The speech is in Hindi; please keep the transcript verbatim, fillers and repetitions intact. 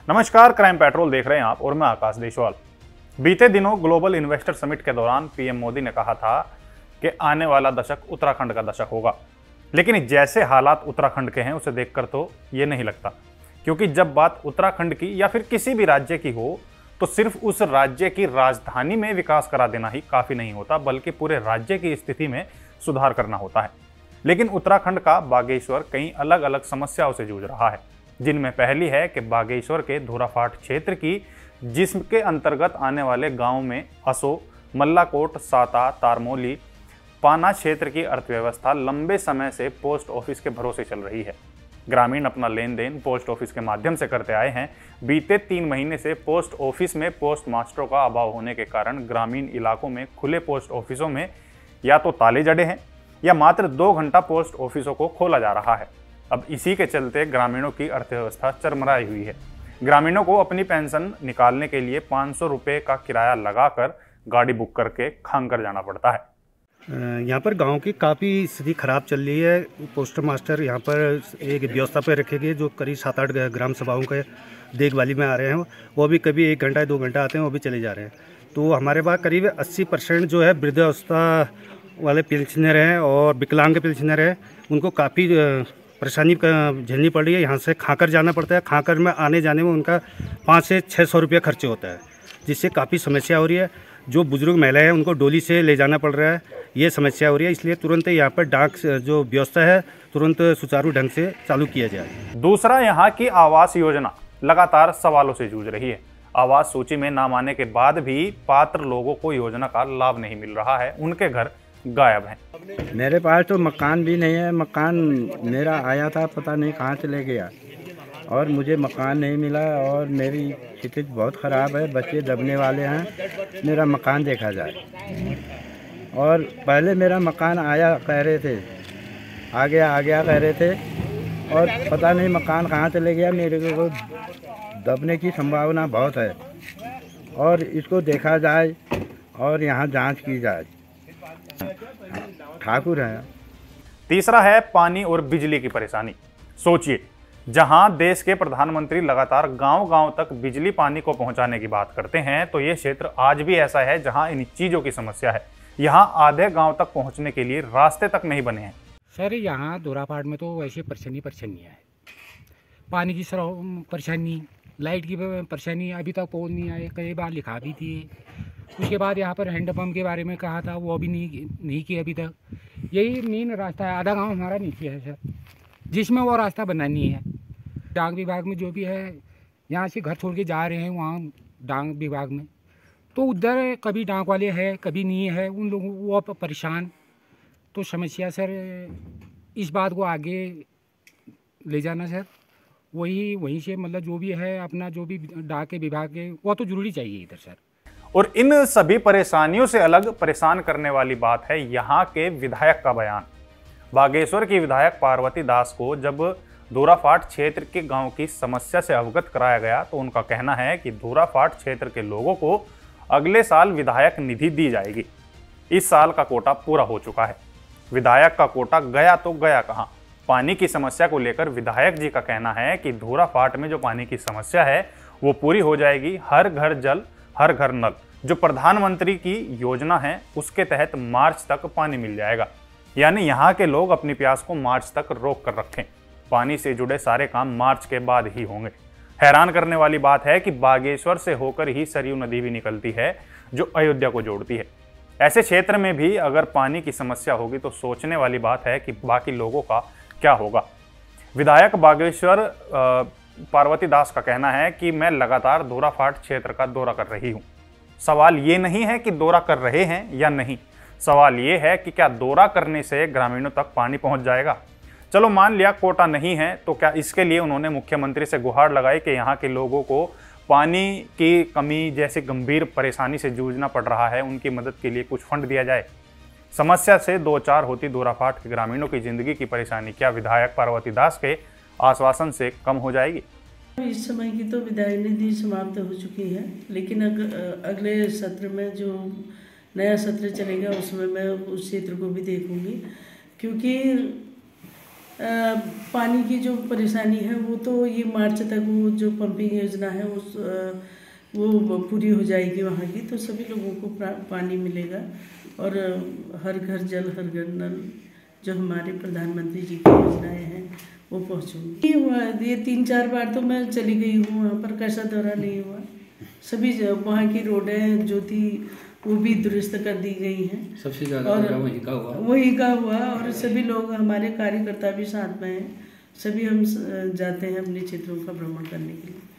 नमस्कार, क्राइम पेट्रोल देख रहे हैं आप और मैं आकाश देशवाल। बीते दिनों ग्लोबल इन्वेस्टर समिट के दौरान पीएम मोदी ने कहा था कि आने वाला दशक उत्तराखंड का दशक होगा, लेकिन जैसे हालात उत्तराखंड के हैं उसे देखकर तो ये नहीं लगता, क्योंकि जब बात उत्तराखंड की या फिर किसी भी राज्य की हो तो सिर्फ उस राज्य की राजधानी में विकास करा देना ही काफी नहीं होता, बल्कि पूरे राज्य की स्थिति में सुधार करना होता है। लेकिन उत्तराखंड का बागेश्वर कई अलग अलग समस्याओं से जूझ रहा है, जिनमें पहली है कि बागेश्वर के धूराफाट क्षेत्र की, जिसके अंतर्गत आने वाले गांव में असो, मल्लाकोट, साता, तारमोली, पाना क्षेत्र की अर्थव्यवस्था लंबे समय से पोस्ट ऑफिस के भरोसे चल रही है। ग्रामीण अपना लेन देन पोस्ट ऑफिस के माध्यम से करते आए हैं। बीते तीन महीने से पोस्ट ऑफिस में पोस्ट मास्टरों का अभाव होने के कारण ग्रामीण इलाकों में खुले पोस्ट ऑफिसों में या तो ताले जड़े हैं या मात्र दो घंटा पोस्ट ऑफिसों को खोला जा रहा है। अब इसी के चलते ग्रामीणों की अर्थव्यवस्था चरमराई हुई है। ग्रामीणों को अपनी पेंशन निकालने के लिए पाँच सौ रुपये का किराया लगाकर गाड़ी बुक करके खांगकर जाना पड़ता है। यहाँ पर गांव की काफ़ी स्थिति खराब चल रही है। पोस्ट मास्टर यहाँ पर एक व्यवस्था पर रखे गए जो करीब सात आठ ग्राम सभाओं के देखभाली में आ रहे हैं, वो भी कभी एक घंटा दो घंटा आते हैं, वो भी चले जा रहे हैं। तो हमारे पास करीब अस्सी परसेंट जो है वृद्धावस्था वाले पेंशनर हैं और विकलांग पेंशनर हैं, उनको काफ़ी परेशानी झेलनी पड़ रही है। यहाँ से खाकर जाना पड़ता है। खाकर में आने जाने में उनका पाँच से छः सौ रुपये खर्चे होता है, जिससे काफ़ी समस्या हो रही है। जो बुजुर्ग महिलाएं हैं उनको डोली से ले जाना पड़ रहा है, ये समस्या हो रही है। इसलिए तुरंत यहाँ पर डाक जो व्यवस्था है तुरंत सुचारू ढंग से चालू किया जाए। दूसरा, यहाँ की आवास योजना लगातार सवालों से जूझ रही है। आवास सूची में नाम आने के बाद भी पात्र लोगों को योजना का लाभ नहीं मिल रहा है, उनके घर गायब हैं। मेरे पास तो मकान भी नहीं है। मकान मेरा आया था, पता नहीं कहाँ चले गया, और मुझे मकान नहीं मिला और मेरी स्थिति बहुत ख़राब है। बच्चे दबने वाले हैं, मेरा मकान देखा जाए। और पहले मेरा मकान आया कह रहे थे, आ गया आ गया कह रहे थे, और पता नहीं मकान कहाँ चले गया। मेरे को दबने की संभावना बहुत है, और इसको देखा जाए और यहाँ जांच की जाए। ठाकुर है। तीसरा है पानी और बिजली की परेशानी। सोचिए, जहां देश के प्रधानमंत्री लगातार गांव-गांव तक बिजली पानी को पहुंचाने की बात करते हैं, तो ये क्षेत्र आज भी ऐसा है जहां इन चीजों की समस्या है। यहां आधे गांव तक पहुंचने के लिए रास्ते तक नहीं बने हैं। सर, यहाँ धूराफाट में तो वैसे परेशानी परेशानी है। पानी की परेशानी, लाइट की परेशानी, अभी तक पोल नहीं आए, कई बार लिखा भी थी। उसके बाद यहाँ पर हैंडपम्प के बारे में कहा था, वो भी नहीं नहीं किया अभी तक। यही मेन रास्ता है। आधा गांव हमारा नीचे है सर, जिसमें वो रास्ता बनानी है। डाक विभाग में जो भी है, यहाँ से घर छोड़ के जा रहे हैं वहाँ डाक विभाग में, तो उधर कभी डाक वाले है कभी नहीं है, उन लोगों वो परेशान। तो समस्या सर, इस बात को आगे ले जाना सर, वही वहीं से मतलब जो भी है अपना जो भी डाक के विभाग के, वो तो जरूरी चाहिए इधर सर। और इन सभी परेशानियों से अलग परेशान करने वाली बात है यहाँ के विधायक का बयान। बागेश्वर की विधायक पार्वती दास को जब धूराफाट क्षेत्र के गांव की समस्या से अवगत कराया गया, तो उनका कहना है कि धूराफाट क्षेत्र के लोगों को अगले साल विधायक निधि दी जाएगी। इस साल का कोटा पूरा हो चुका है। विधायक का कोटा गया तो गया कहाँ। पानी की समस्या को लेकर विधायक जी का कहना है कि धूराफाट में जो पानी की समस्या है वो पूरी हो जाएगी। हर घर जल हर घर नल जो प्रधानमंत्री की योजना है, उसके तहत मार्च तक पानी मिल जाएगा। यानी यहाँ के लोग अपनी प्यास को मार्च तक रोक कर रखें। पानी से जुड़े सारे काम मार्च के बाद ही होंगे। हैरान करने वाली बात है कि बागेश्वर से होकर ही सरयू नदी भी निकलती है, जो अयोध्या को जोड़ती है। ऐसे क्षेत्र में भी अगर पानी की समस्या होगी तो सोचने वाली बात है कि बाकी लोगों का क्या होगा। विधायक बागेश्वर पार्वती दास का कहना है कि मैं लगातार धूराफाट क्षेत्र का दौरा कर रही हूँ। सवाल ये नहीं है कि दौरा कर रहे हैं या नहीं, सवाल ये है कि क्या दौरा करने से ग्रामीणों तक पानी पहुंच जाएगा। चलो मान लिया कोटा नहीं है, तो क्या इसके लिए उन्होंने मुख्यमंत्री से गुहार लगाई कि यहाँ के लोगों को पानी की कमी जैसे गंभीर परेशानी से जूझना पड़ रहा है, उनकी मदद के लिए कुछ फंड दिया जाए। समस्या से दो चार होती धूराफाट के ग्रामीणों की जिंदगी की परेशानी क्या विधायक पार्वती दास के आश्वासन से कम हो जाएगी? इस समय की तो विदाई निधि समाप्त हो चुकी है, लेकिन अग, अगले सत्र में जो नया सत्र चलेगा उसमें मैं उस क्षेत्र को भी देखूंगी, क्योंकि अ, पानी की जो परेशानी है वो तो ये मार्च तक वो जो पंपिंग योजना है उस अ, वो पूरी हो जाएगी वहाँ की, तो सभी लोगों को पानी मिलेगा और हर घर जल हर घर नल जो हमारे प्रधानमंत्री जी की योजनाएं हैं वो पहुँचूंगी। ये हुआ, ये तीन चार बार तो मैं चली गई हूँ वहाँ पर, कैसा दौरा नहीं हुआ। सभी वहाँ की रोडें जो थी वो भी दुरुस्त कर दी गई हैं। सबसे ज़्यादा वहीं का हुआ वहीं का हुआ और सभी लोग हमारे कार्यकर्ता भी साथ में हैं। सभी हम जाते हैं अपने क्षेत्रों का भ्रमण करने के लिए।